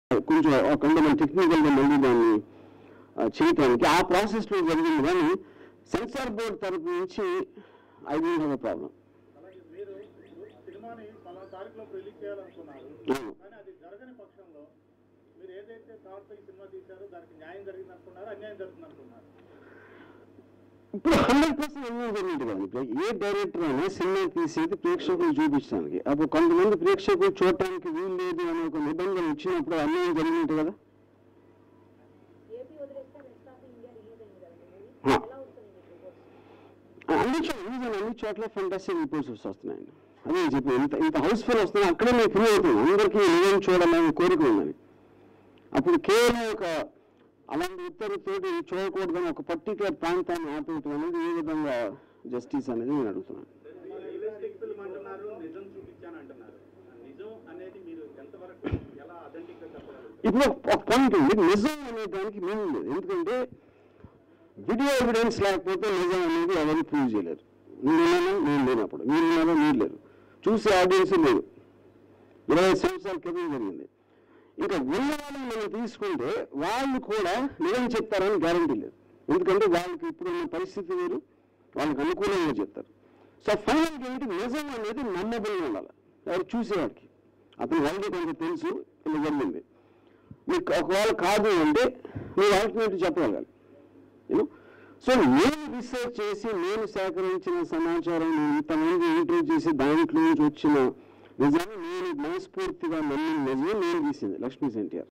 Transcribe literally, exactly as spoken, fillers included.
కొంచెం కొంతమంది టెక్నికల్గా మళ్ళీ దాన్ని చేయటానికి ఆ ప్రాసెస్లో జరిగింది. కానీ సెన్సార్ బోర్డు తరపు నుంచి I don't have a problem. ఇప్పుడు హండ్రెడ్ పర్సెంట్ అన్యాయం జరిగింది కదండి. ఏ డైరెక్టర్ అయినా సినిమా తీసేది ప్రేక్షకులు చూపించడానికి, అప్పుడు కొంతమంది ప్రేక్షకులు చూడటానికి వీలు లేదు అనే ఒక నిబంధన వచ్చినప్పుడు అన్యాయం జరిగినట్టు కదా. అన్ని చోట్ల అన్ని చోట్ల ఫంటాస్టిక్ రిపోర్ట్స్ వస్తున్నాయండి. అదే చెప్పి ఇంత ఇంత హౌస్ఫుల్ వస్తున్నాయి, అక్కడే మేము ఫ్రీ అవుతున్నాం. అందరికీ నిజం చూడాలని కోరిక ఉందని. అప్పుడు కేవలం ఒక అలాంటి ఉత్తర్వుతోటి చూడకూడదని ఒక పర్టికులర్ ప్రాంతాన్ని ఆపేయటం అనేది ఏ విధంగా జస్టిస్ అనేది నేను అడుగుతున్నాను. ఇప్పుడు ఒక పాయింట్ ఉంది, నిజం అనే దానికి మీనింగ్ లేదు. ఎందుకంటే వీడియో ఎవిడెన్స్ లేకపోతే నిజం అనేది ఎవరు ప్రూవ్ చేయలేరు. నేనున్నాను, నేను లేనప్పుడు, మీరున్నారో మీరు లేరు, చూసే ఆడియన్స్ లేదు. ఇరవై సంవత్సరాల క్రితం జరిగింది. ఇంకా ఉన్న వాళ్ళని మనం తీసుకుంటే వాళ్ళు కూడా నిజం చెప్తారని గ్యారంటీ లేదు. ఎందుకంటే వాళ్ళకి ఇప్పుడున్న పరిస్థితి వేరు, వాళ్ళకి అనుకూలంగా చెప్తారు. సో ఫైనల్గా ఏంటి, నిజం అనేది నమ్మబుల్గా ఉండాలి ఎవరు చూసేవాడికి. అతను వాళ్ళకి కొంచెం తెలుసు ఇలా జరిగింది, మీకు ఒకవేళ కాదు అంటే మీరు ఆల్టర్నేటివ్ చెప్పగలగాలి. యూనో సో నేను రీసెర్చ్ చేసి నేను సేకరించిన సమాచారం ఇంతమంది ఇంటర్వ్యూ చేసి దాంట్లో నుంచి వచ్చిన నిజాన్ని నేను మనస్ఫూర్తిగా నమ్మిన నిజమే నేను తీసింది లక్ష్మీ ఎన్టీఆర్.